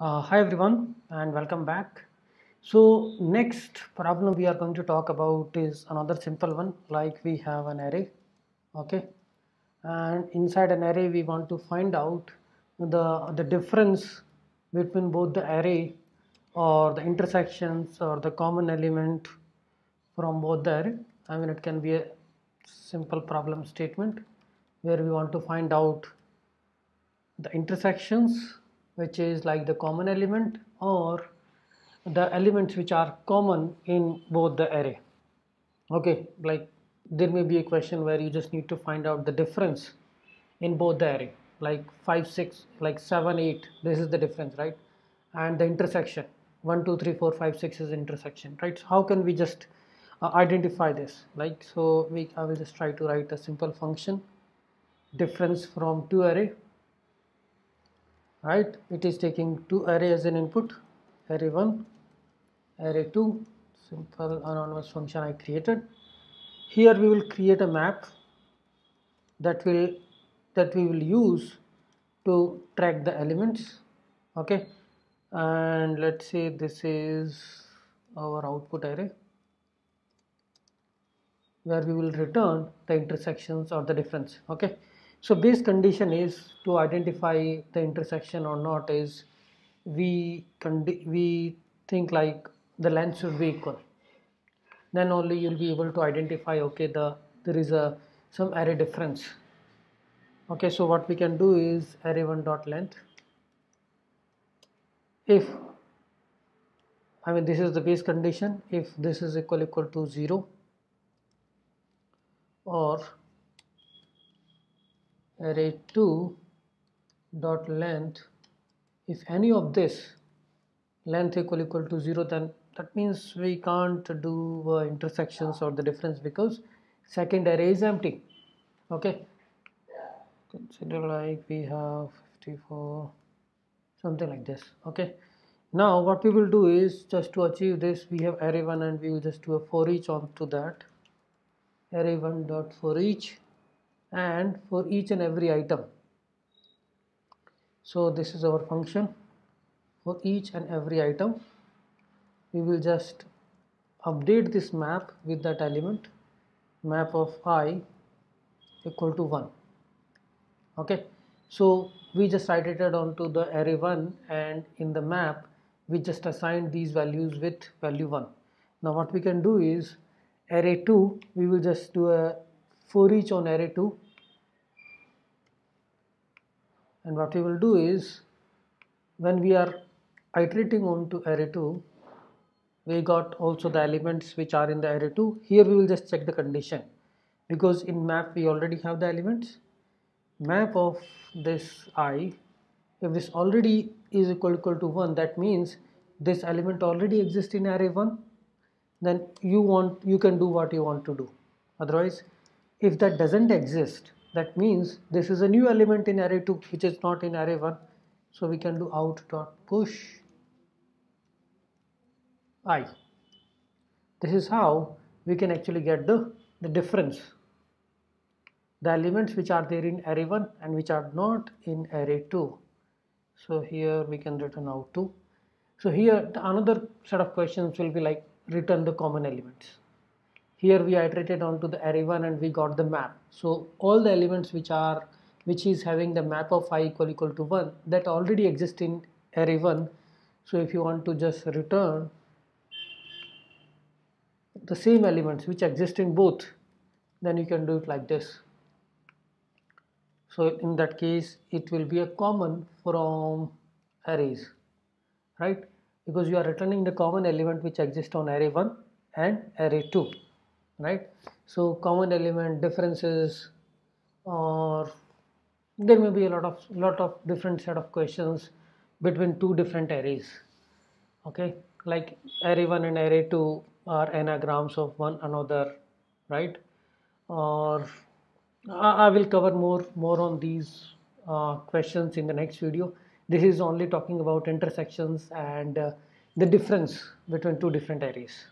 Hi everyone and welcome back. So next problem we are going to talk about is another simple one, like we have an array, okay, and inside an array we want to find out the difference between both the array or the intersections or the common element from both the array. I mean, it can be a simple problem statement where we want to find out the intersections, which is like the common element, or the elements which are common in both the array. Okay, like there may be a question where you just need to find out the difference in both the array, like 5 6, like 7 8, this is the difference, right? And the intersection 1 2 3 4 5 6 is intersection, right? So how can we just identify this? Like, so I will just try to write a simple function, difference from two array, right? It is taking two array as an input, array 1, array 2, simple anonymous function I created. Here we will create a map that we will use to track the elements, okay? And let's say this is our output array where we will return the intersections or the difference, okay? So base condition is to identify the intersection or not is we think like the length should be equal, then only you'll be able to identify, okay, there is a some array difference. Okay, so what we can do is array1 dot length, if I mean this is the base condition, if this is equal to 0, or array2 dot length, if any of this length equal to 0, then that means we can't do intersections or the difference because second array is empty. Okay, consider like we have 54, something like this. Okay, now what we will do is, just to achieve this, we have array1 and we will just do a for each onto that, array1 dot for each, and for each and every item. So this is our function. For each and every item we will just update this map with that element, map of I equal to 1. Okay, so we just iterated onto the array 1, and in the map we just assigned these values with value 1. Now what we can do is array 2, we will just do a for each on array 2, and what we will do is when we are iterating on to array 2, we got also the elements which are in the array 2. Here we will just check the condition, because in map we already have the elements. Map of this I, if this already is equal to 1, that means this element already exists in array 1, then you can do what you want to do. Otherwise, if that doesn't exist, that means this is a new element in array 2 which is not in array 1. So we can do out dot push I. This is how we can actually get the difference, the elements which are there in array 1 and which are not in array 2. So here we can return out 2. So here another set of questions will be like return the common elements. Here we iterated onto the array 1 and we got the map. So all the elements which is having the map of I equal to 1, that already exist in array 1. So if you want to just return the same elements which exist in both, then you can do it like this. So in that case it will be a common from arrays, right? Because you are returning the common element which exists on array 1 and array 2, right? So common element differences, or there may be a lot of different set of questions between two different arrays. Okay, like array 1 and array 2 are anagrams of one another, right? Or I will cover more on these questions in the next video. This is only talking about intersections and the difference between two different arrays.